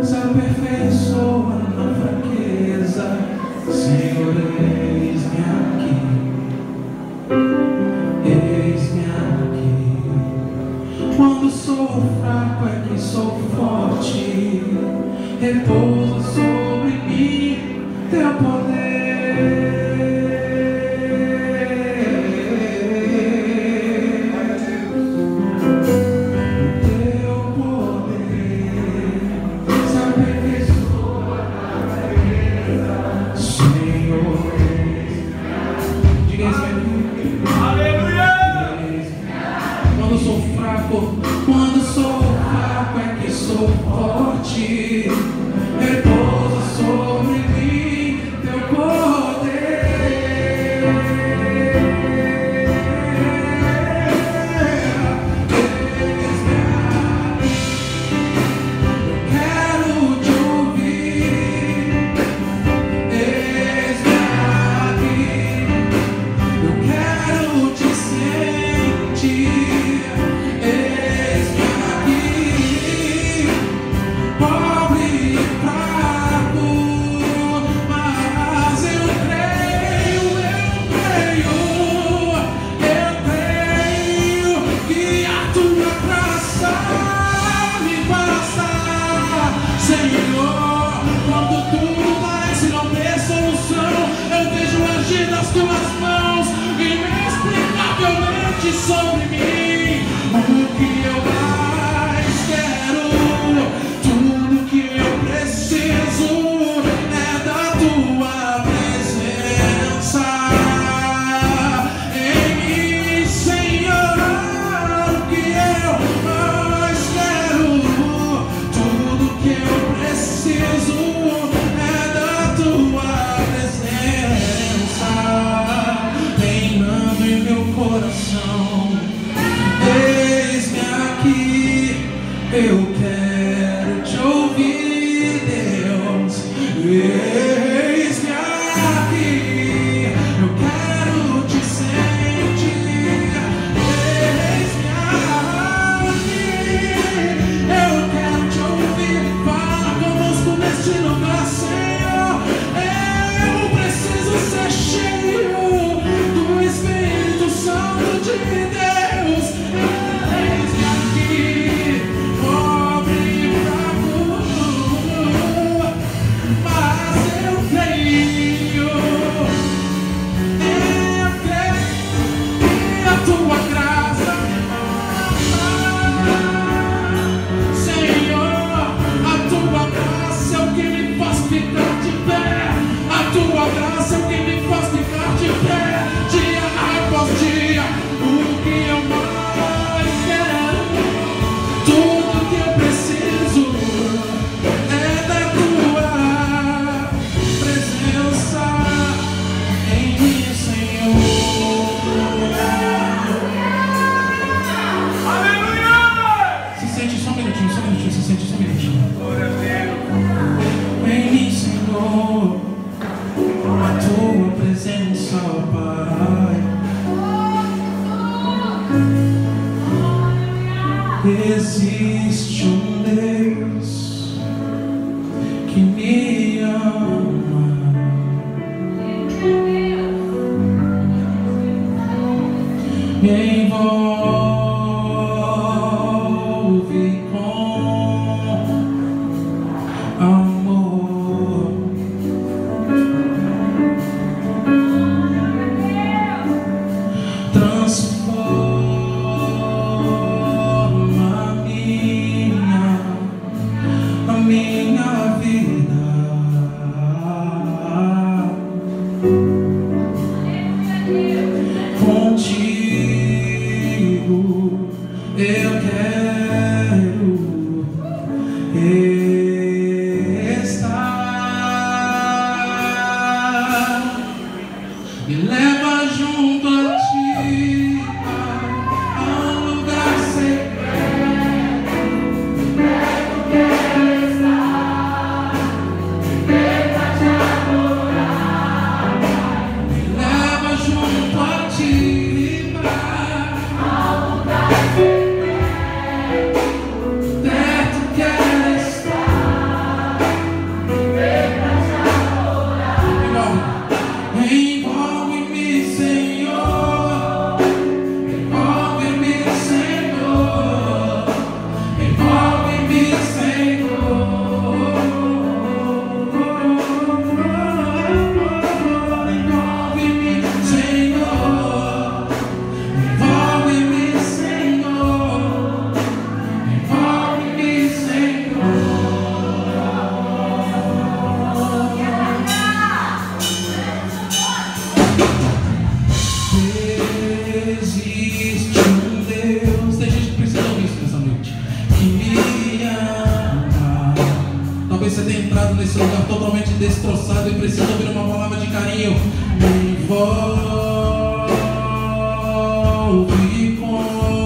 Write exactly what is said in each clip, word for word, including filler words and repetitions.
se aperfeiçoa na fraqueza. Senhor, eis-me aqui, eis-me aqui. Quando sou fraco é que sou forte, repousa sobre mim teu poder. Teu poder se aperfeiçoa na fraqueza. Senhor, diga isso aqui. Aleluia! Quando sou fraco, quando sou fraco é que sou forte. Repousa sobre mim teu poder. Quero te ouvir. Eis-me aqui. Eu quero te sentir. Eis-me aqui. Pobre e fraco, mas eu creio, eu creio, eu creio que a tua graça me basta, Senhor. Quando tudo parece não ter solução, eu vejo o agir das tuas mãos inexplicavelmente sobre mim. O que eu mais quero, tudo que eu preciso é da tua presença em mim, Senhor. O que eu mais quero, tudo que eu preciso é da tua presença reinando em meu coração. Eis-me aqui, eu quero te ouvir, Deus. Eis-me aqui, eu quero te sentir. Eis-me aqui, eu quero te ouvir. Fala conosco neste lugar, Senhor. Eu preciso ser cheio do Espírito Santo de Deus. Eis-me aqui, pobre e fraco, mas eu creio, eu creio que a tua graça me basta, Senhor. A tua graça é o que me faz ficar de pé, a tua graça é o que me faz ficar de pé, dia após dia. O que eu mais quero, tudo que eu preciso é da tua presença em mim, Senhor. Aleluia! Se sente só um minutinho, só um minutinho, se sente só um minutinho. Em mim, Senhor, a tua presença, Pai. Existe um Deus que me ama, me envolve com amor. Transforma a minha, a minha vida. Contigo eu quero estar. Me leva junto a ti, Pai, a um lugar secreto. Eu quero estar, deixa te adorar. Me leva junto a ti, Pai, a um lugar secreto. Perto quero estar. Talvez você tenha entrado nesse lugar totalmente destroçado e precisa ouvir uma palavra de carinho. Me envolve com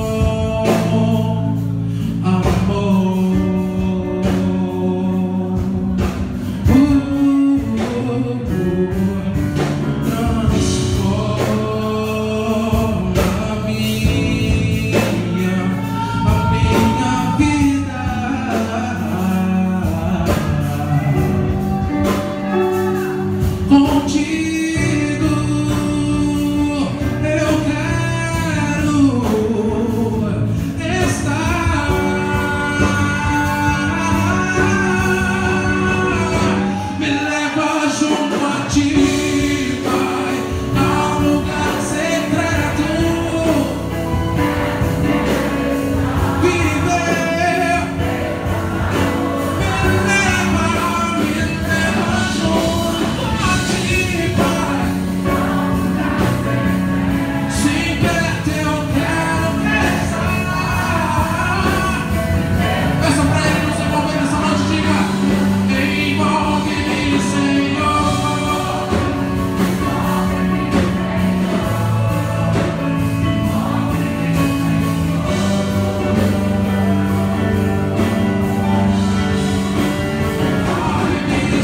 amor. Uh, transforma a minha, a minha vida. Contigo eu quero estar. Me leva junto a ti, Pai, ao lugar secreto. Viver. Me leva, me leva junto a ti, Pai. Sim, perto eu quero estar. Peça pra Ele nos envolver nessa noite, diga: envolve-me, Senhor. Envolve-me,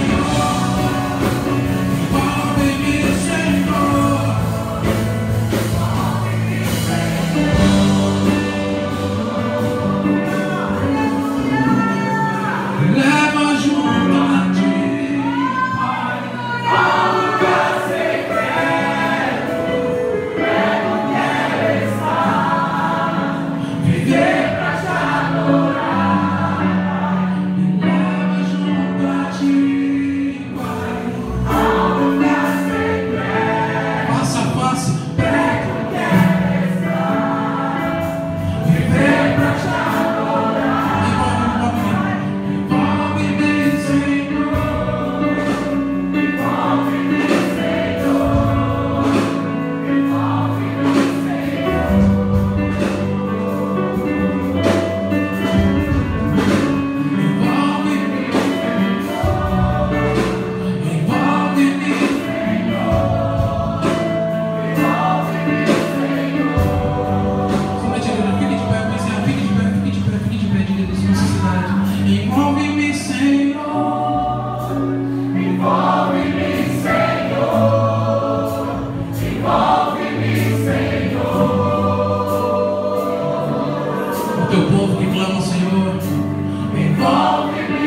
Senhor. Envolve-me, Senhor. Leva junto a ti, Pai, ao lugar secreto. Eu quero estar. Viver pra te adorar. Me leva junto a ti, Pai, ao lugar secreto. Face a face, perto eu quero estar. Viver pra te adorar. Envolve-me, Senhor. Envolve-me, Senhor. Envolve-me, Senhor. Envolve-me, envolve-me, somente ele, fique de pé, pois é, fique de pé, fique de pé, fique de pé, diga isso com sinceridade. Envolve-me, Senhor. Envolve-me, Senhor. Envolve-me, Senhor. O teu povo que clama ao Senhor. Envolve-me,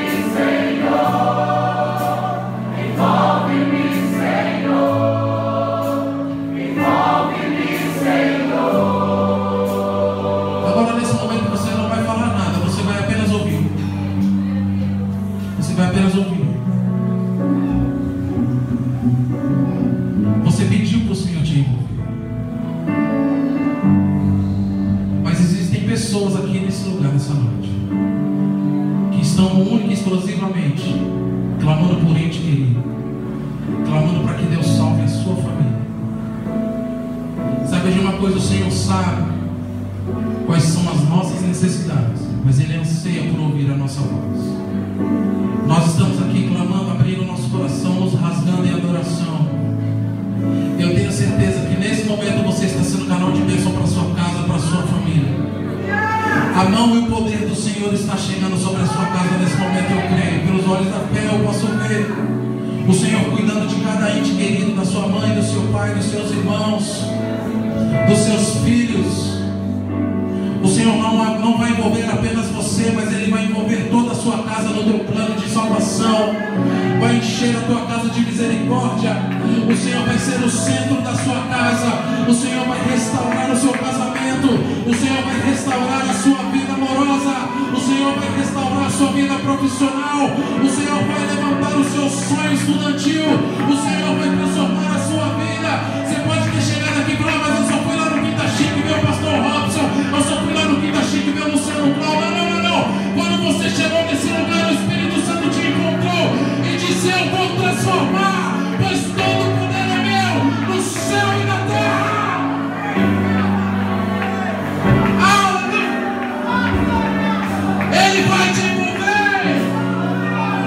Senhor. Envolve-me, Senhor. Envolve-me, Senhor. Agora, nesse momento, você não vai falar nada, você vai apenas ouvir. Você vai apenas ouvir. Você pediu para o Senhor te envolver. Mas existem pessoas aqui nesse lugar, nessa noite, que estão única e exclusivamente clamando por ente querido, clamando para que Deus salve a sua família. Sabe de uma coisa, o Senhor sabe quais são as nossas necessidades, mas Ele anseia por ouvir a nossa voz. Nós estamos aqui clamando, abrindo o nosso coração, nos rasgando em adoração. Eu tenho certeza que nesse momento você está sendo canal de bênção para a sua casa, para a sua família. A mão e o poder do Senhor está chegando sobre a sua casa nesse momento, eu creio. Pelos olhos da fé eu posso ver o Senhor cuidando de cada ente querido, da sua mãe, do seu pai, dos seus irmãos, dos seus filhos. O Senhor não, não vai envolver apenas você, mas Ele vai envolver toda a sua casa no teu plano de salvação. Vai encher a tua casa de misericórdia. O Senhor vai ser o centro da sua casa. O Senhor vai restaurar o seu casamento. O Senhor vai restaurar a sua vida amorosa. O Senhor vai restaurar a sua vida profissional. O Senhor vai levantar o seu sonho estudantil. O Senhor vai transformar a sua vida. Você pode ter chegado aqui e falar: mas eu só fui lá no Quinta Chique ver o pastor Robson. Eu só fui lá no Quinta Chique ver o Luciano Cláudio. Não, não, não, não. Quando você chegou nesse lugar, o Espírito Santo te encontrou e disse: eu vou transformar, pois todo o poder é meu, no céu e na terra. Ele vai te envolver.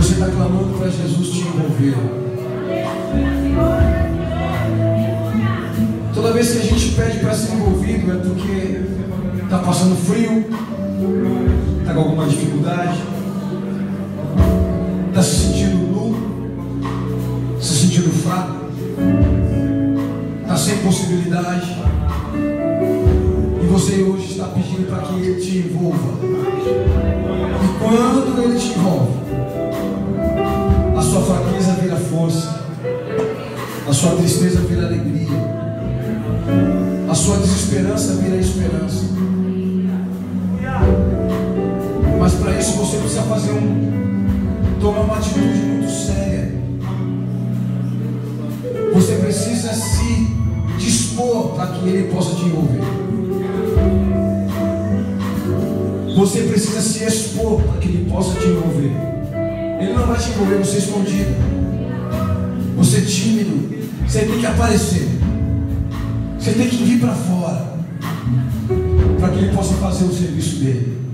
você está clamando para Jesus te envolver. Toda vez que a gente pede para ser envolvido é porque está passando frio, está com alguma dificuldade, está se sentindo nu, se sentindo fraco, está sem possibilidade, e você hoje está pedindo para que Ele te envolva. E quando Ele te envolve, a sua fraqueza vira força, a sua tristeza vira alegria, a sua desesperança vira esperança. Mas para isso você precisa fazer um tomar uma atitude muito séria. Você precisa se dispor para que Ele possa te envolver. Você precisa se expor para que Ele possa te envolver. Ele não vai te envolver você escondido, você tímido. Você tem que aparecer, você tem que vir para fora, para que Ele possa fazer o serviço dele.